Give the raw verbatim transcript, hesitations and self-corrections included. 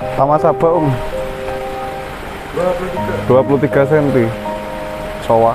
Sama sabak om. dua puluh tiga senti. Sowa.